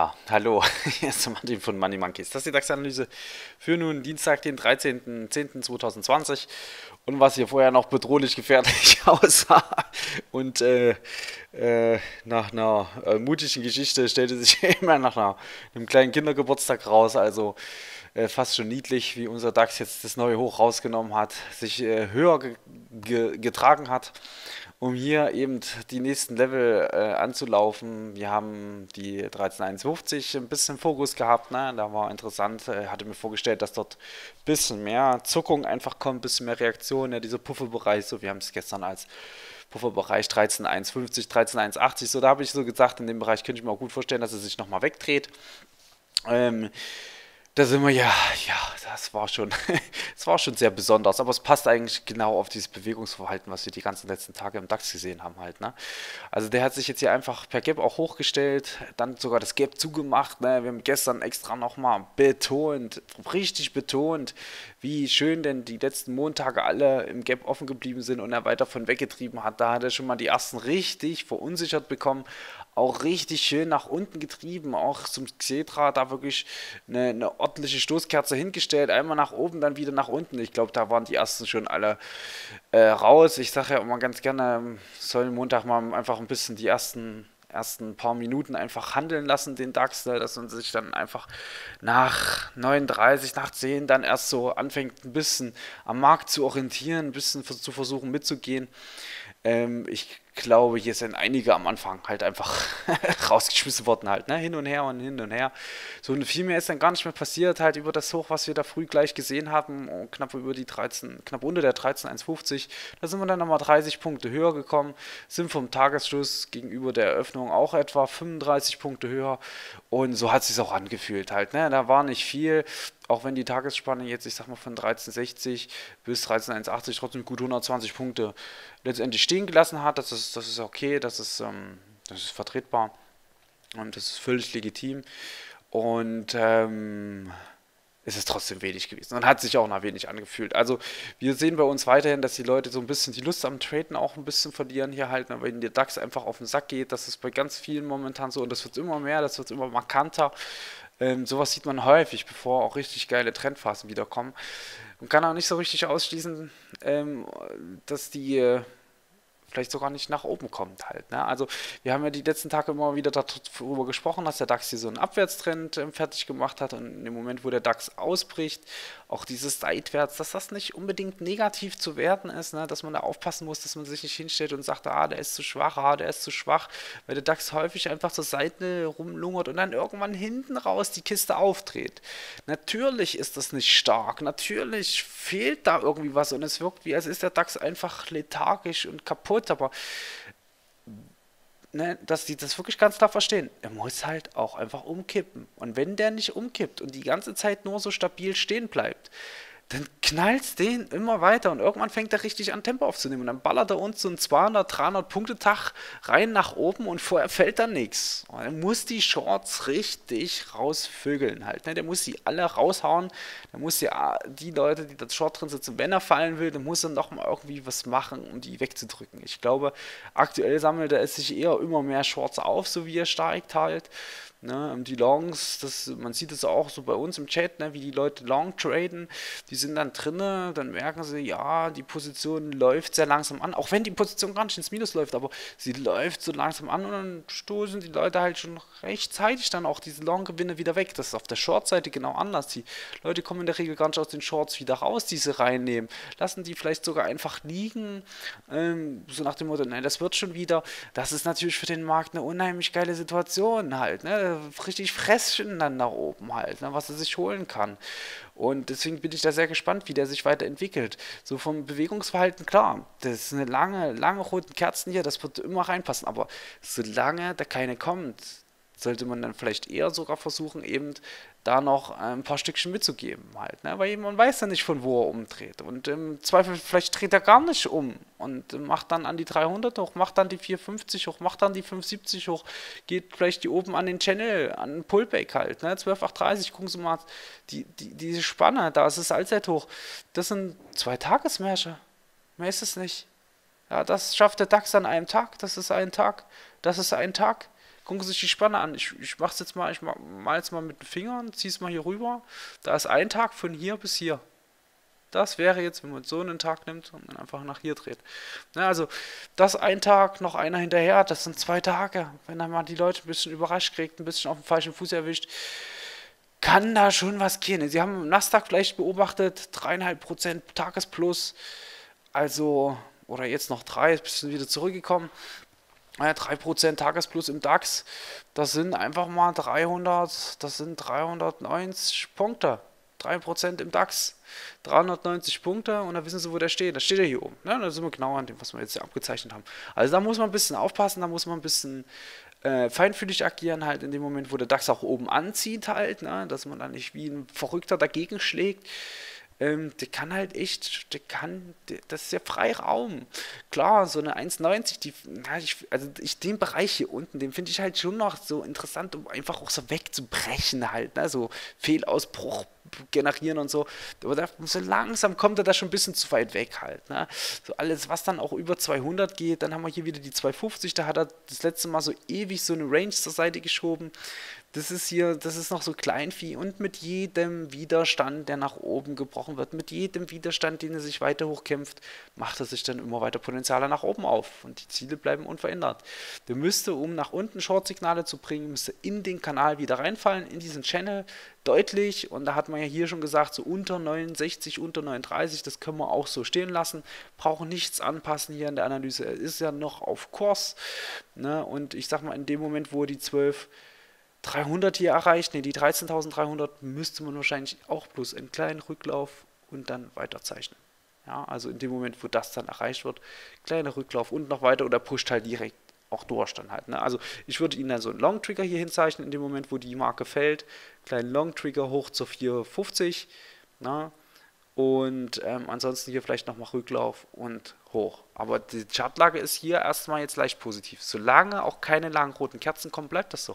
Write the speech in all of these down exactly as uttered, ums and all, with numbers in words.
Ja, hallo, hier ist der Martin von Money Monkeys. Das ist die DAX-Analyse für nun Dienstag, den dreizehnten zehnten zweitausendzwanzig. Und was hier vorher noch bedrohlich gefährlich aussah und äh, äh, nach einer äh, mutigen Geschichte stellte sich immer nach einer, einem kleinen Kindergeburtstag raus. Also äh, fast schon niedlich, wie unser DAX jetzt das neue Hoch rausgenommen hat, sich äh, höher ge ge getragen hat, um hier eben die nächsten Level äh, anzulaufen. Wir haben die dreizehn Komma eins fünfzig ein bisschen Fokus gehabt, ne? Da war interessant, äh, hatte mir vorgestellt, dass dort ein bisschen mehr Zuckung einfach kommt, ein bisschen mehr Reaktion, ja, dieser Pufferbereich, so wir haben es gestern als Pufferbereich dreizehn Komma eins fünfzig, dreizehn Komma eins achtzig, so da habe ich so gesagt, in dem Bereich könnte ich mir auch gut vorstellen, dass er sich nochmal wegdreht. Ähm, Da sind wir ja, ja, das war schon, es war schon sehr besonders, aber es passt eigentlich genau auf dieses Bewegungsverhalten, was wir die ganzen letzten Tage im DAX gesehen haben halt, ne? Also der hat sich jetzt hier einfach per Gap auch hochgestellt, dann sogar das Gap zugemacht, ne? Wir haben gestern extra nochmal betont, richtig betont, wie schön denn die letzten Montage alle im Gap offen geblieben sind und er weiter von weggetrieben hat. Da hat er schon mal die ersten richtig verunsichert bekommen, auch richtig schön nach unten getrieben, auch zum Xetra da wirklich eine, eine ordentliche Stoßkerze hingestellt, einmal nach oben, dann wieder nach unten. Ich glaube, da waren die ersten schon alle äh, raus. Ich sage ja immer ganz gerne, sollen Montag mal einfach ein bisschen die ersten ersten paar Minuten einfach handeln lassen, den DAX, ne, dass man sich dann einfach nach neununddreißig, nach zehn dann erst so anfängt, ein bisschen am Markt zu orientieren, ein bisschen zu versuchen mitzugehen. Ähm, ich glaube, hier sind einige am Anfang halt einfach rausgeschmissen worden halt, ne? Hin und her und hin und her. So und viel mehr ist dann gar nicht mehr passiert, halt über das Hoch, was wir da früh gleich gesehen haben, oh, knapp über die dreizehn, knapp unter der dreizehn Komma eins fünfzig. Da sind wir dann nochmal dreißig Punkte höher gekommen, sind vom Tagesschluss gegenüber der Eröffnung auch etwa fünfunddreißig Punkte höher und so hat es sich auch angefühlt halt, ne? Da war nicht viel. Auch wenn die Tagesspanne jetzt, ich sag mal, von dreizehn Komma sechzig bis dreizehn Komma eins achtzig trotzdem gut hundertzwanzig Punkte letztendlich stehen gelassen hat, das ist, das ist okay, das ist, ähm, das ist vertretbar und das ist völlig legitim. Und ähm, es ist trotzdem wenig gewesen und hat sich auch nach wenig angefühlt. Also wir sehen bei uns weiterhin, dass die Leute so ein bisschen die Lust am Traden auch ein bisschen verlieren hier halt, ne, weil ihnen der DAX einfach auf den Sack geht. Das ist bei ganz vielen momentan so und das wird immer mehr, das wird immer markanter. Ähm, sowas sieht man häufig, bevor auch richtig geile Trendphasen wiederkommen. Man kann auch nicht so richtig ausschließen, ähm, dass die äh, vielleicht sogar nicht nach oben kommt halt. Ne? Also wir haben ja die letzten Tage immer wieder darüber gesprochen, dass der DAX hier so einen Abwärtstrend ähm, fertig gemacht hat und in dem Moment, wo der DAX ausbricht, auch dieses Seitwärts, dass das nicht unbedingt negativ zu werten ist, ne? Dass man da aufpassen muss, dass man sich nicht hinstellt und sagt, ah, der ist zu schwach, ah, der ist zu schwach, weil der DAX häufig einfach zur Seite rumlungert und dann irgendwann hinten raus die Kiste aufdreht. Natürlich ist das nicht stark, natürlich fehlt da irgendwie was und es wirkt wie, als ist der DAX einfach lethargisch und kaputt, aber ne, dass die das wirklich ganz klar verstehen, er muss halt auch einfach umkippen. Und wenn der nicht umkippt und die ganze Zeit nur so stabil stehen bleibt, dann knallt den immer weiter und irgendwann fängt er richtig an Tempo aufzunehmen und dann ballert er uns so einen zweihundert, dreihundert Punkte Tag rein nach oben und vorher fällt dann nichts. Er muss die Shorts richtig rausvögeln halt, ne? Der muss sie alle raushauen, der muss ja die Leute, die da Short drin sitzen, wenn er fallen will, dann muss er nochmal irgendwie was machen, um die wegzudrücken. Ich glaube, aktuell sammelt er es sich eher immer mehr Shorts auf, so wie er steigt halt. Ne, die Longs, das, man sieht es auch so bei uns im Chat, ne, wie die Leute long traden, die sind dann drinne, dann merken sie, ja, die Position läuft sehr langsam an, auch wenn die Position gar nicht ins Minus läuft, aber sie läuft so langsam an und dann stoßen die Leute halt schon rechtzeitig dann auch diese Long-Gewinne wieder weg. Das ist auf der Short-Seite genau anders. Die Leute kommen in der Regel gar nicht aus den Shorts wieder raus, die sie reinnehmen, lassen die vielleicht sogar einfach liegen, ähm, so nach dem Motto, nein, das wird schon wieder. Das ist natürlich für den Markt eine unheimlich geile Situation halt, ne? Richtig Fresschen dann nach oben halt, ne, was er sich holen kann. Und deswegen bin ich da sehr gespannt, wie der sich weiterentwickelt. So vom Bewegungsverhalten, klar, das ist eine lange, lange roten Kerzen hier, das wird immer reinpassen, aber solange da keine kommt, sollte man dann vielleicht eher sogar versuchen, eben da noch ein paar Stückchen mitzugeben halt, ne? Weil man weiß ja nicht, von wo er umdreht. Und im Zweifel, vielleicht dreht er gar nicht um und macht dann an die dreihundert hoch, macht dann die vierhundertfünfzig hoch, macht dann die fünfhundertsiebzig hoch, geht vielleicht die oben an den Channel, an den Pullback halt, ne? zwölf Komma achthundertdreißig, gucken Sie mal, die, die, diese Spanne, da ist es Allzeithoch, das sind zwei Tagesmärsche, mehr ist es nicht. Ja, das schafft der DAX an einem Tag, das ist ein Tag, das ist ein Tag. Gucken Sie sich die Spanne an. Ich, ich mach's jetzt mal, ich ma- mal jetzt mal mit den Fingern, zieh's mal hier rüber. Da ist ein Tag von hier bis hier. Das wäre jetzt, wenn man so einen Tag nimmt und dann einfach nach hier dreht. Na, also, das ein Tag, noch einer hinterher, das sind zwei Tage. Wenn dann mal die Leute ein bisschen überrascht kriegt, ein bisschen auf dem falschen Fuß erwischt, kann da schon was gehen. Sie haben im Nasdaq vielleicht beobachtet, dreieinhalb Prozent Tagesplus, also, oder jetzt noch drei, ist ein bisschen wieder zurückgekommen. Ja, drei Prozent Tagesplus im DAX, das sind einfach mal dreihundert, das sind dreihundertneunzig Punkte. drei Prozent im DAX, dreihundertneunzig Punkte und da wissen Sie, wo der steht. Da steht er hier oben. Ne? Da sind wir genau an dem, was wir jetzt hier abgezeichnet haben. Also da muss man ein bisschen aufpassen, da muss man ein bisschen äh, feinfühlig agieren, halt in dem Moment, wo der DAX auch oben anzieht, halt, ne? Dass man da nicht wie ein Verrückter dagegen schlägt. Ähm, der kann halt echt, der kann, der, das ist ja Freiraum. Klar, so eine eins neunzig, die, na, ich, also ich, den Bereich hier unten, den finde ich halt schon noch so interessant, um einfach auch so wegzubrechen halt, ne? So Fehlausbruch generieren und so. Aber da, so langsam kommt er da schon ein bisschen zu weit weg halt, ne? So alles, was dann auch über zweihundert geht, dann haben wir hier wieder die zweihundertfünfzig, da hat er das letzte Mal so ewig so eine Range zur Seite geschoben. Das ist hier, das ist noch so Kleinvieh und mit jedem Widerstand, der nach oben gebrochen wird, mit jedem Widerstand, den er sich weiter hochkämpft, macht er sich dann immer weiter Potenziale nach oben auf und die Ziele bleiben unverändert. Der müsste, um nach unten Short-Signale zu bringen, müsste in den Kanal wieder reinfallen, in diesen Channel deutlich und da hat man ja hier schon gesagt, so unter neunundsechzig, unter neununddreißig, das können wir auch so stehen lassen, brauchen nichts anpassen hier in der Analyse, er ist ja noch auf Kurs, ne? Und ich sag mal, in dem Moment, wo die zwölf dreihundert hier erreicht, ne, die dreizehntausenddreihundert müsste man wahrscheinlich auch bloß einen kleinen Rücklauf und dann weiterzeichnen. Ja, also in dem Moment, wo das dann erreicht wird, kleiner Rücklauf und noch weiter oder pusht halt direkt auch durch dann halt. Ne? Also ich würde Ihnen dann so einen Long Trigger hier hinzeichnen, in dem Moment, wo die Marke fällt, kleinen Long Trigger hoch zur vier fünfzig, ne? Und ähm, ansonsten hier vielleicht nochmal Rücklauf und hoch. Aber die Chartlage ist hier erstmal jetzt leicht positiv. Solange auch keine langen roten Kerzen kommen, bleibt das so.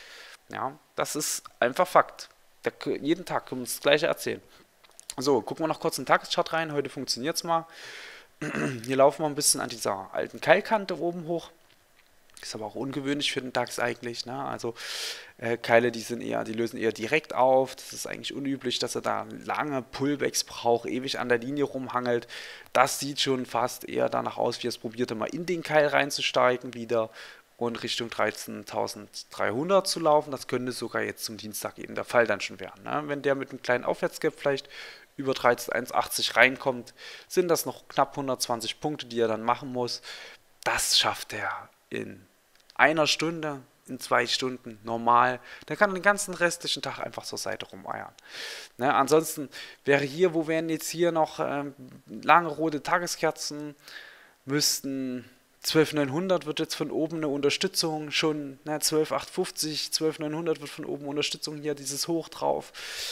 Ja, das ist einfach Fakt. Da, jeden Tag können wir uns das Gleiche erzählen. So, gucken wir noch kurz in den Tageschart rein. Heute funktioniert es mal. Hier laufen wir ein bisschen an dieser alten Keilkante oben hoch. Ist aber auch ungewöhnlich für den DAX eigentlich. Ne? Also äh, Keile, die sind eher, die lösen eher direkt auf. Das ist eigentlich unüblich, dass er da lange Pullbacks braucht, ewig an der Linie rumhangelt. Das sieht schon fast eher danach aus, wie es probierte, mal in den Keil reinzusteigen wieder und Richtung dreizehntausenddreihundert zu laufen. Das könnte sogar jetzt zum Dienstag eben der Fall dann schon werden. Ne? Wenn der mit einem kleinen Aufwärtsgap vielleicht über dreizehntausendzweihundertachtzig reinkommt, sind das noch knapp hundertzwanzig Punkte, die er dann machen muss. Das schafft er in einer Stunde, in zwei Stunden normal. Dann kann er den ganzen restlichen Tag einfach zur Seite rumeiern. Ne? Ansonsten wäre hier, wo wären jetzt hier noch ähm, lange rote Tageskerzen, müssten zwölftausendneunhundert wird jetzt von oben eine Unterstützung, schon ne, zwölftausendachthundertfünfzig, zwölftausendneunhundert wird von oben Unterstützung, hier dieses Hoch drauf.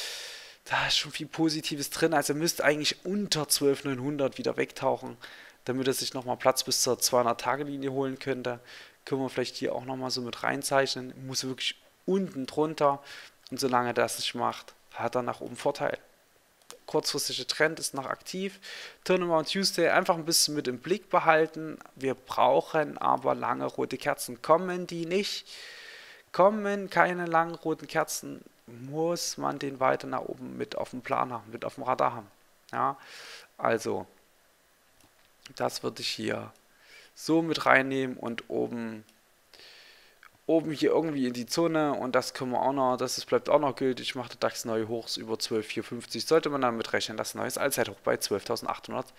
Da ist schon viel Positives drin, also er müsste eigentlich unter zwölftausendneunhundert wieder wegtauchen, damit er sich nochmal Platz bis zur zweihundert-Tage-Linie holen könnte. Können wir vielleicht hier auch nochmal so mit reinzeichnen, muss wirklich unten drunter und solange er das nicht macht, hat er nach oben Vorteil. Kurzfristige Trend ist noch aktiv. Turnaround Tuesday einfach ein bisschen mit im Blick behalten. Wir brauchen aber lange rote Kerzen. Kommen die nicht? Kommen keine langen roten Kerzen, muss man den weiter nach oben mit auf dem Plan haben, mit auf dem Radar haben. Ja, also das würde ich hier so mit reinnehmen und oben oben hier irgendwie in die Zone und das können wir auch noch, das ist, bleibt auch noch gültig. Ich mache den DAX neu hoch über zwölftausendvierhundertfünfzig. Sollte man damit rechnen, dass ein neues Allzeithoch bei zwölftausendachthundertzehn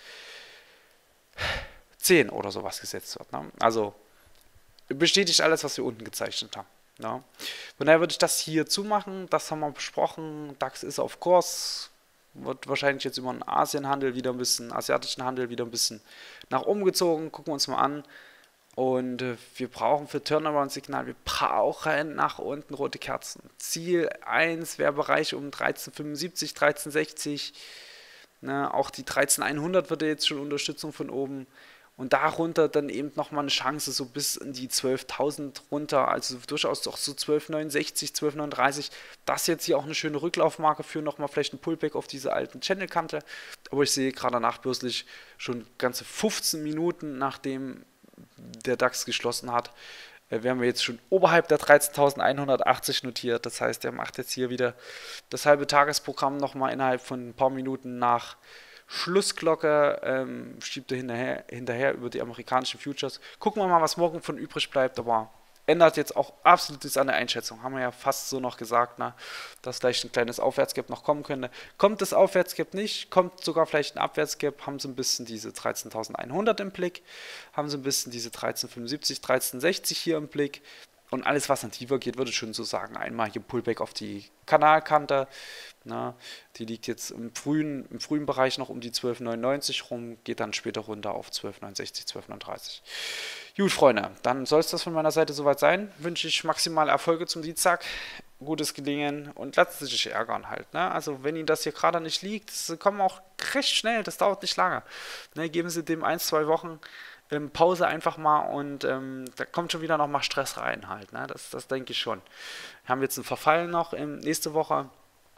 oder sowas gesetzt wird. Ne? Also bestätigt alles, was wir unten gezeichnet haben. Ne? Von daher würde ich das hier zumachen. Das haben wir besprochen. DAX ist auf Kurs. Wird wahrscheinlich jetzt über den Asienhandel wieder ein bisschen, asiatischen Handel wieder ein bisschen nach oben gezogen. Gucken wir uns mal an. Und äh, wir brauchen für Turnaround-Signal, wir brauchen nach unten rote Kerzen. Ziel eins wäre Bereich um dreizehn fünfundsiebzig, dreizehn sechzig. Ne, auch die dreizehn hundert wird ja jetzt schon Unterstützung von oben. Und darunter dann eben nochmal eine Chance, so bis in die zwölftausend runter, also durchaus auch so zwölftausendneunundsechzig, zwölftausendneununddreißig. Das jetzt hier auch eine schöne Rücklaufmarke für nochmal vielleicht ein Pullback auf diese alten Channelkante. Aber ich sehe gerade nachbörslich schon ganze fünfzehn Minuten, nachdem der DAX geschlossen hat, äh, wären wir jetzt schon oberhalb der dreizehntausendeinhundertachtzig notiert. Das heißt, er macht jetzt hier wieder das halbe Tagesprogramm nochmal innerhalb von ein paar Minuten nach Schlussglocke, ähm, schiebt er hinterher, hinterher über die amerikanischen Futures. Gucken wir mal, was morgen von übrig bleibt, aber ändert jetzt auch absolut nichts an der Einschätzung. Haben wir ja fast so noch gesagt, ne, dass vielleicht ein kleines Aufwärtsgap noch kommen könnte. Kommt das Aufwärtsgap nicht, kommt sogar vielleicht ein Abwärtsgap, haben sie ein bisschen diese dreizehntausendeinhundert im Blick, haben sie ein bisschen diese dreizehnhundertfünfundsiebzig, dreizehnhundertsechzig hier im Blick. Und alles, was dann tiefer geht, würde ich schon so sagen. Einmal hier Pullback auf die Kanalkante. Na, die liegt jetzt im frühen, im frühen Bereich noch um die zwölf neunundneunzig rum, geht dann später runter auf zwölf neunundsechzig, zwölf neununddreißig. Gut, Freunde, dann soll es das von meiner Seite soweit sein. Wünsche ich maximal Erfolge zum Dienstag, gutes Gelingen und lassen Sie sich ärgern halt. Ne? Also wenn Ihnen das hier gerade nicht liegt, das kommen auch recht schnell, das dauert nicht lange. Ne? Geben Sie dem ein, zwei Wochen ähm, Pause einfach mal und ähm, da kommt schon wieder nochmal Stress rein halt. Ne? Das, das denke ich schon. Wir haben jetzt einen Verfall noch ähm, nächste Woche.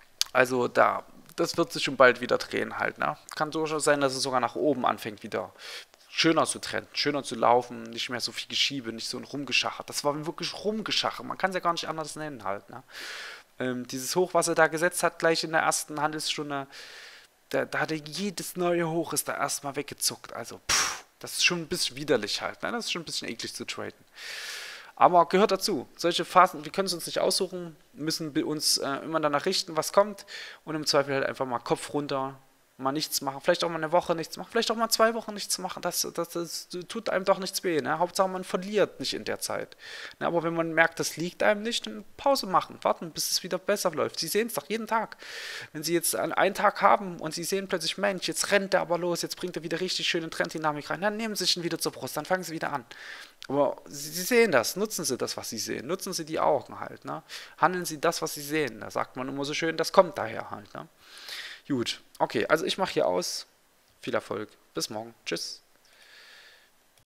Also da, das wird sich schon bald wieder drehen halt. Ne? Kann durchaus sein, dass es sogar nach oben anfängt wieder schöner zu trennen, schöner zu laufen, nicht mehr so viel Geschiebe, nicht so ein Rumgeschacher. Das war wirklich Rumgeschacher, man kann es ja gar nicht anders nennen halt. Ne? Ähm, dieses Hoch, was er da gesetzt hat, gleich in der ersten Handelsstunde, da, da hatte jedes neue Hoch ist da erstmal weggezuckt. Also, pff, das ist schon ein bisschen widerlich halt. Ne? Das ist schon ein bisschen eklig zu traden. Aber gehört dazu. Solche Phasen, wir können es uns nicht aussuchen, müssen uns äh, immer danach richten, was kommt. Und im Zweifel halt einfach mal Kopf runter, mal nichts machen. Vielleicht auch mal eine Woche nichts machen, vielleicht auch mal zwei Wochen nichts machen. Das, das, das tut einem doch nichts weh. Ne? Hauptsache, man verliert nicht in der Zeit. Ne? Aber wenn man merkt, das liegt einem nicht, dann Pause machen, warten, bis es wieder besser läuft. Sie sehen es doch jeden Tag. Wenn Sie jetzt einen Tag haben und Sie sehen plötzlich, Mensch, jetzt rennt der aber los, jetzt bringt er wieder richtig schöne Trenddynamik rein, dann nehmen Sie sich ihn wieder zur Brust, dann fangen Sie wieder an. Aber Sie, Sie sehen das, nutzen Sie das, was Sie sehen, nutzen Sie die Augen halt. Ne? Handeln Sie das, was Sie sehen. Da sagt man immer so schön, das kommt daher halt. Ne? Gut, okay, also ich mache hier aus. Viel Erfolg. Bis morgen. Tschüss.